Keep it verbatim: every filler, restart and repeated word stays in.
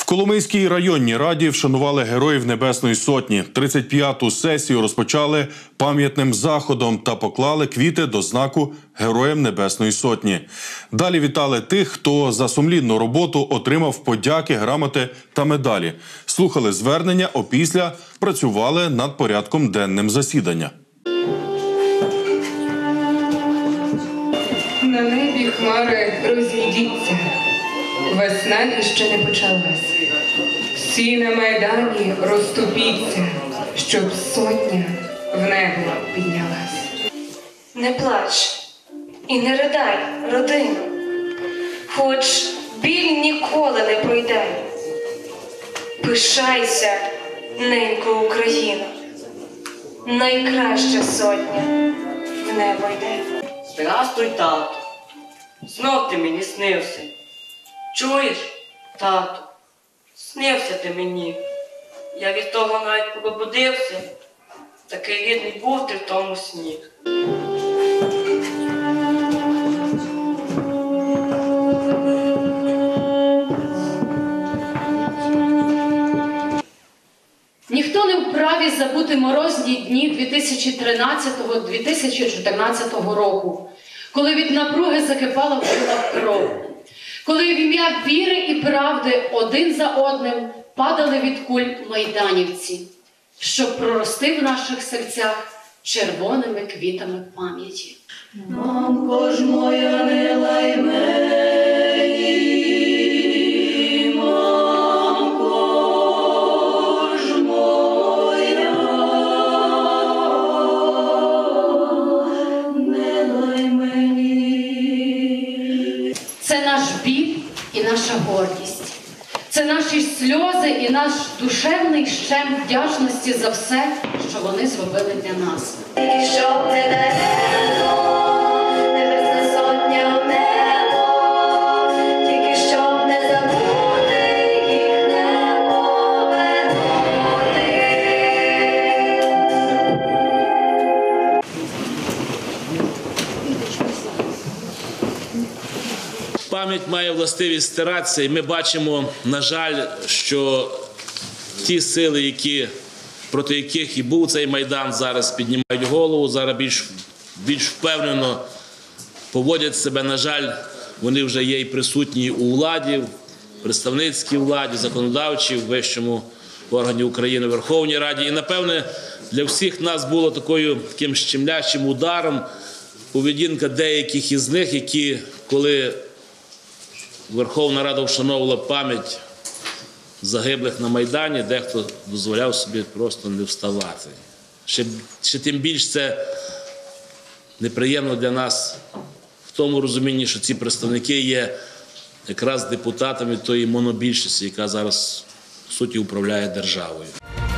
Коломийській районній раді вшанували Героїв Небесної Сотні. тридцять п'яту сесію розпочали пам'ятним заходом та поклали квіти до знаку Героям Небесної Сотні. Далі вітали тих, хто за сумлінну роботу отримав подяки, грамоти та медалі. Слухали звернення, опісля працювали над порядком денним засідання. На небі хмари розійдіться, весна іще не почалась. Всі на Майдані розступіться, щоб сотня в небо піднялась. Не плач і не ридай, родину, хоч біль ніколи не пройде. Пишайся, ненько Україна, найкраща сотня в небо йде. Здрастуй, тату, знов ти мені снився. Чуєш, тату, снився ти мені. Я від того навіть пробудився, такий рідний був ти в тому сні. Ніхто не вправі забути морозні дні дві тисячі тринадцятого - дві тисячі чотирнадцятого року, коли від напруги закипала в жилах кров, коли в ім'я віри і правди один за одним падали від куль майданівці, щоб прорости в наших серцях червоними квітами пам'яті. Мамко ж моя, не лай мені, мамко ж моя, не лай мені. Це наш біль і наша гордість. Це наші сльози і наш душевний щем вдячності за все, що вони зробили для нас. Тільки щоб не даремно, небесна сотня в небо, тільки щоб не забути, їх не повернути. Пам'ять має властивість стиратися, і ми бачимо, на жаль, що ті сили, які, проти яких і був цей Майдан, зараз піднімають голову, зараз більш, більш впевнено поводять себе. На жаль, вони вже є і присутні у владі, в представницькій владі, законодавчій, в вищому органі України, Верховній Раді. І, напевне, для всіх нас було такою, таким щемлячим ударом поведінка деяких із них, які, коли Верховна Рада вшановувала пам'ять загиблих на Майдані, дехто дозволяв собі просто не вставати. Ще, ще тим більш це неприємно для нас в тому розумінні, що ці представники є якраз депутатами тої монобільшості, яка зараз, в суті, управляє державою.